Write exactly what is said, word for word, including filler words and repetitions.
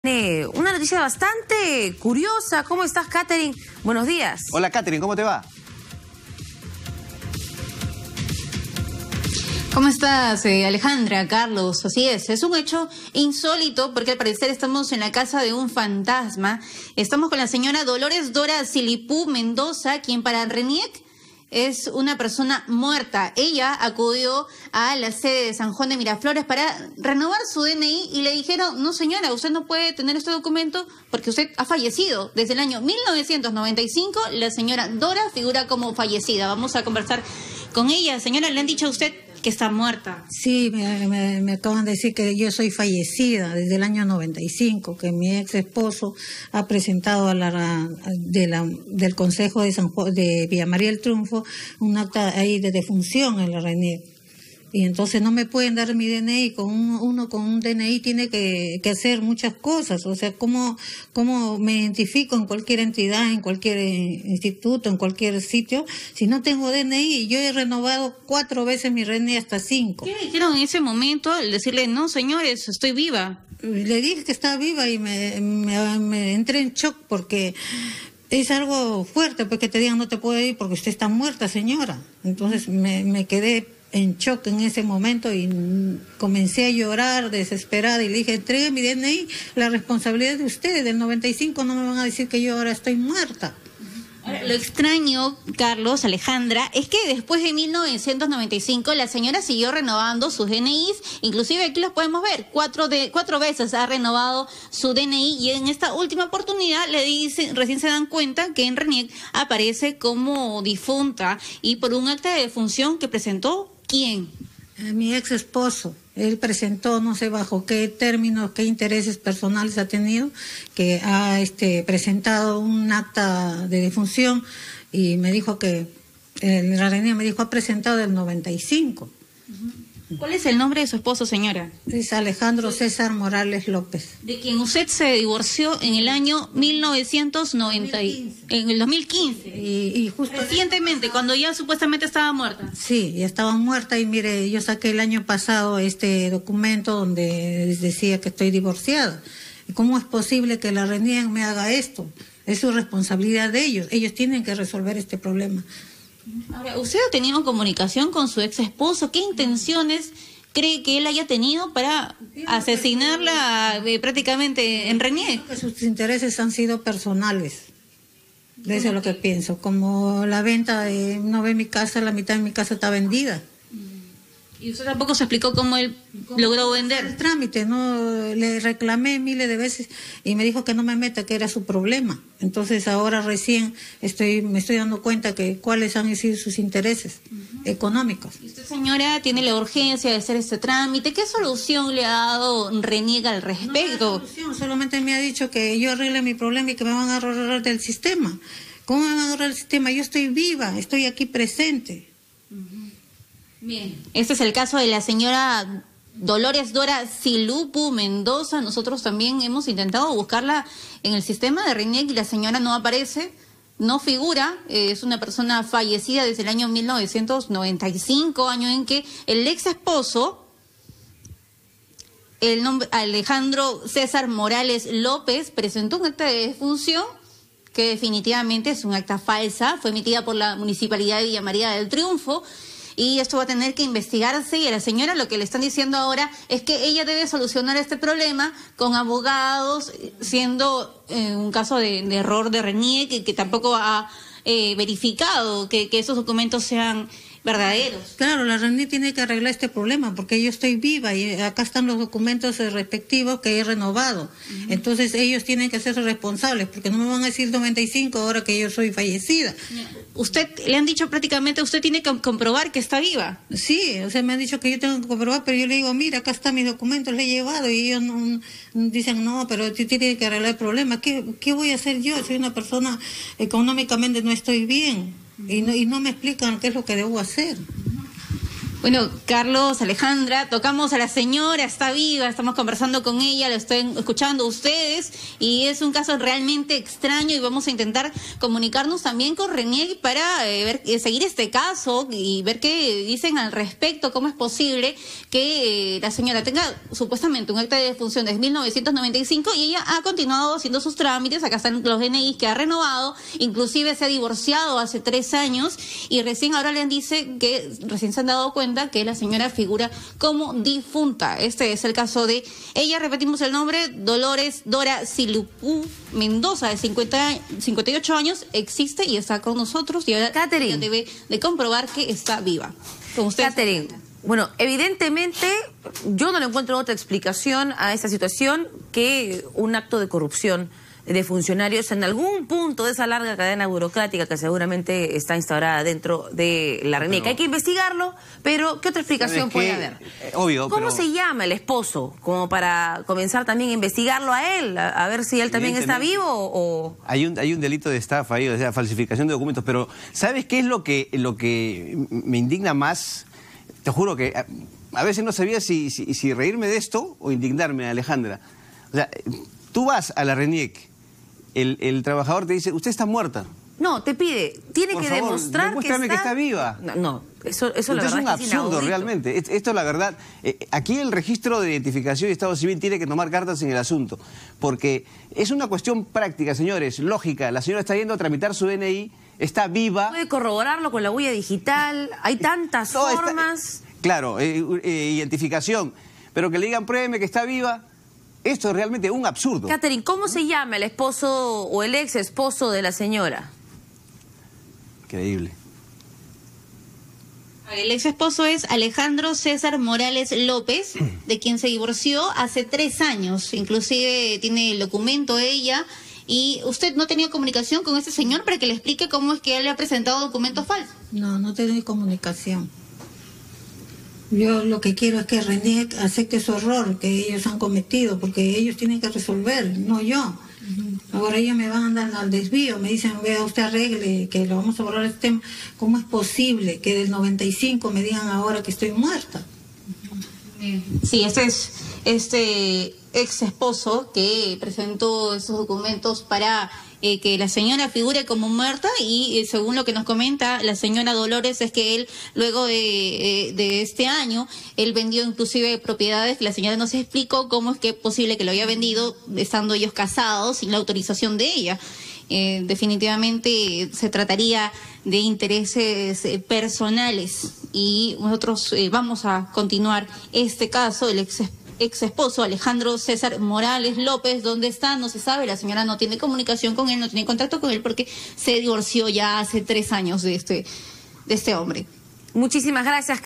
Eh, una noticia bastante curiosa. ¿Cómo estás, Catherine? Buenos días. Hola, Catherine, ¿cómo te va? ¿Cómo estás, eh, Alejandra, Carlos? Así es, es un hecho insólito porque al parecer estamos en la casa de un fantasma. Estamos con la señora Dolores Dora Silipú Mendoza, quien para RENIEC es una persona muerta. Ella acudió a la sede de San Juan de Miraflores para renovar su D N I y le dijeron, no señora, usted no puede tener este documento porque usted ha fallecido. Desde el año mil novecientos noventa y cinco, la señora Dora figura como fallecida. Vamos a conversar con ella. Señora, ¿le han dicho a usted que está muerta? Sí, me, me, me acaban de decir que yo soy fallecida desde el año noventa y cinco, que mi ex esposo ha presentado a la, de la, del Consejo de San Juan, de Villa María del Triunfo un acta ahí de defunción en la RENIEC. Y entonces no me pueden dar mi D N I, con un, uno con un D N I tiene que, que hacer muchas cosas, o sea, ¿cómo, cómo me identifico en cualquier entidad, en cualquier instituto, en cualquier sitio? Si no tengo D N I, yo he renovado cuatro veces mi D N I, hasta cinco. ¿Qué le dijeron en ese momento al decirle, no señores, estoy viva? Le dije que estaba viva y me, me, me entré en shock porque es algo fuerte, porque te digan no te puede ir porque usted está muerta, señora. Entonces me, me quedé en shock en ese momento y comencé a llorar desesperada y le dije, entregue mi D N I, la responsabilidad de ustedes, del noventa y cinco no me van a decir que yo ahora estoy muerta. Ahora, lo extraño, Carlos, Alejandra, es que después de mil novecientos noventa y cinco la señora siguió renovando sus D N Is, inclusive aquí los podemos ver, cuatro, de, cuatro veces ha renovado su D N I y en esta última oportunidad le dicen, recién se dan cuenta que en RENIEC aparece como difunta y por un acta de defunción que presentó. ¿Quién? Eh, mi ex esposo. Él presentó, no sé bajo qué términos, qué intereses personales ha tenido, que ha este, presentado un acta de defunción y me dijo que, el, la RENIEC me dijo, ha presentado del noventa y cinco. Uh-huh. ¿Cuál es el nombre de su esposo, señora? Es Alejandro César Morales López. De quien usted se divorció en el año mil novecientos noventa, en el dos mil quince. Y, y justo recientemente, cuando ya supuestamente estaba muerta. Sí, ya estaba muerta y mire, yo saqué el año pasado este documento donde decía que estoy divorciada. ¿Cómo es posible que la RENIEC me haga esto? Es su responsabilidad de ellos. Ellos tienen que resolver este problema. Ahora, ¿usted ha tenido comunicación con su ex esposo? ¿Qué intenciones cree que él haya tenido para asesinarla eh, prácticamente en RENIEC? Que sus intereses han sido personales. Eso es lo que pienso. Como la venta de, no ve mi casa, la mitad de mi casa está vendida. ¿Y usted tampoco se explicó cómo él logró vender? El trámite, no, le reclamé miles de veces y me dijo que no me meta, que era su problema. Entonces ahora recién estoy, me estoy dando cuenta que cuáles han sido sus intereses uh-huh. económicos. ¿Y usted, señora, tiene la urgencia de hacer este trámite? ¿Qué solución le ha dado RENIEC al respecto? No, solución, solamente me ha dicho que yo arregle mi problema y que me van a ahorrar del sistema. ¿Cómo me van a ahorrar el sistema? Yo estoy viva, estoy aquí presente. Uh-huh. Bien, este es el caso de la señora Dolores Dora Silipú Mendoza. Nosotros también hemos intentado buscarla en el sistema de RENIEC y la señora no aparece, no figura. Eh, es una persona fallecida desde el año mil novecientos noventa y cinco, año en que el ex esposo, el nombre Alejandro César Morales López, presentó un acta de defunción que definitivamente es un acta falsa, fue emitida por la Municipalidad de Villa María del Triunfo. Y esto va a tener que investigarse y a la señora lo que le están diciendo ahora es que ella debe solucionar este problema con abogados, siendo eh, un caso de, de error de RENIEC que, que tampoco ha eh, verificado que, que esos documentos sean verdaderos. Claro, la RENIEC tiene que arreglar este problema porque yo estoy viva y acá están los documentos respectivos que he renovado. Uh-huh. Entonces ellos tienen que hacerse responsables porque no me van a decir noventa y cinco ahora que yo soy fallecida. Usted, le han dicho prácticamente, usted tiene que comprobar que está viva. Sí, o sea, me han dicho que yo tengo que comprobar, pero yo le digo, mira, acá están mis documentos, le he llevado y ellos no, dicen, no, pero tú tienes que arreglar el problema. ¿Qué, qué voy a hacer yo? Soy una persona, económicamente no estoy bien. Y no, y no me explican qué es lo que debo hacer. Bueno, Carlos, Alejandra, tocamos a la señora, está viva, estamos conversando con ella, lo están escuchando ustedes y es un caso realmente extraño y vamos a intentar comunicarnos también con Reniec para eh, ver, eh, seguir este caso y ver qué dicen al respecto, cómo es posible que eh, la señora tenga supuestamente un acta de defunción desde mil novecientos noventa y cinco y ella ha continuado haciendo sus trámites, acá están los D N Is que ha renovado, inclusive se ha divorciado hace tres años y recién ahora le dice que recién se han dado cuenta que la señora figura como difunta. Este es el caso de ella, repetimos el nombre, Dolores Dora Silipú Mendoza, de cincuenta, cincuenta y ocho años, existe y está con nosotros y ahora Catherine debe de comprobar que está viva. Con usted, Catherine, bueno, evidentemente yo no le encuentro otra explicación a esta situación que un acto de corrupción de funcionarios en algún punto de esa larga cadena burocrática que seguramente está instaurada dentro de la Reniec. Hay que investigarlo, pero ¿qué otra explicación puede haber? Eh, obvio, ¿Cómo pero... se llama el esposo? Como para comenzar también a investigarlo a él, a, a ver si él también está vivo o... Hay un, hay un delito de estafa ahí, o sea, falsificación de documentos, pero ¿sabes qué es lo que, lo que me indigna más? Te juro que a, a veces no sabía si, si, si reírme de esto o indignarme, Alejandra. O sea, tú vas a la Reniec, El, el trabajador te dice, usted está muerta. No, te pide, tiene Por que favor, demostrar demuéstrame que está... que está viva. No, no, eso, eso la Entonces, verdad es un es que es absurdo inaudito. realmente. Es- Esto la verdad, eh, aquí el registro de identificación y Estado Civil tiene que tomar cartas en el asunto, porque es una cuestión práctica, señores, lógica. La señora está yendo a tramitar su D N I, está viva. Puede corroborarlo con la huella digital, hay tantas No, está- formas... claro, eh, eh, identificación, pero que le digan, pruébeme que está viva. Esto es realmente un absurdo. Catherine, ¿cómo se llama el esposo o el ex esposo de la señora? Increíble. el ex esposo es Alejandro César Morales López, de quien se divorció hace tres años. Inclusive tiene el documento ella. ¿Y usted no tenía comunicación con ese señor para que le explique cómo es que él le ha presentado documentos falsos? No, no tengo comunicación. Yo lo que quiero es que Reniec acepte su error que ellos han cometido, porque ellos tienen que resolver, no yo. Uh-huh. Ahora ellos me van a dar al desvío, me dicen, vea usted arregle, que lo vamos a borrar este tema. ¿Cómo es posible que del noventa y cinco me digan ahora que estoy muerta? Sí, este es este ex esposo que presentó esos documentos para eh, que la señora figure como muerta y eh, según lo que nos comenta la señora Dolores es que él luego de, eh, de este año él vendió inclusive propiedades que la señora no se explicó cómo es que es posible que lo había vendido estando ellos casados sin la autorización de ella. Eh, definitivamente se trataría de intereses eh, personales y nosotros eh, vamos a continuar este caso, el ex, ex esposo Alejandro César Morales López, ¿dónde está? No se sabe, la señora no tiene comunicación con él, no tiene contacto con él porque se divorció ya hace tres años de este, de este hombre. Muchísimas gracias.